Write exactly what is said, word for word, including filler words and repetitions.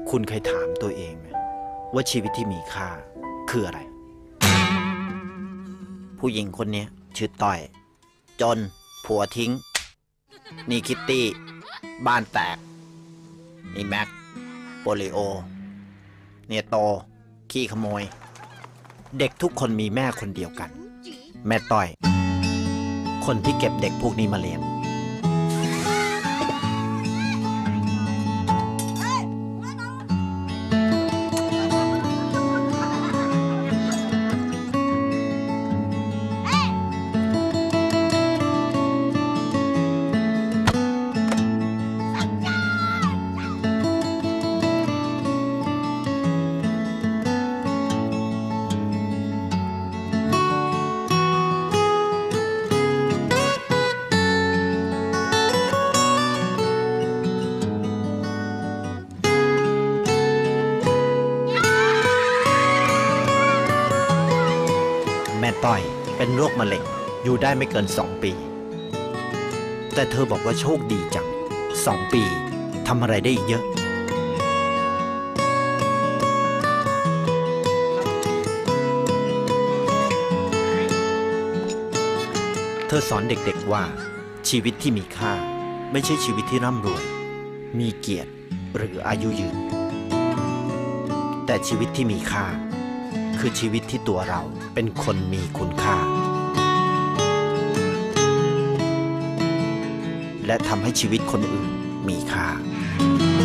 คุณเคยถามตัวเองไหมว่าชีวิตที่มีค่าคืออะไรผู้หญิงคนนี้ชื่อต้อยจนผัวทิ้งนี่คิตตี้บ้านแตกนี่แม็กโปลิโอเนี่ยโตขี้ขโมยเด็กทุกคนมีแม่คนเดียวกันแม่ต้อยคนที่เก็บเด็กพวกนี้มาเลี้ยงแม่ต้อยเป็นโรคมะเร็งอยู่ได้ไม่เกินสองปีแต่เธอบอกว่าโชคดีจังสองปีทำอะไรได้อีกเยอะเธอสอนเด็กๆว่าชีวิตที่มีค่าไม่ใช่ชีวิตที่ร่ำรวยมีเกียรติหรืออายุยืนแต่ชีวิตที่มีค่าคือชีวิตที่ตัวเราเป็นคนมีคุณค่าและทำให้ชีวิตคนอื่นมีค่า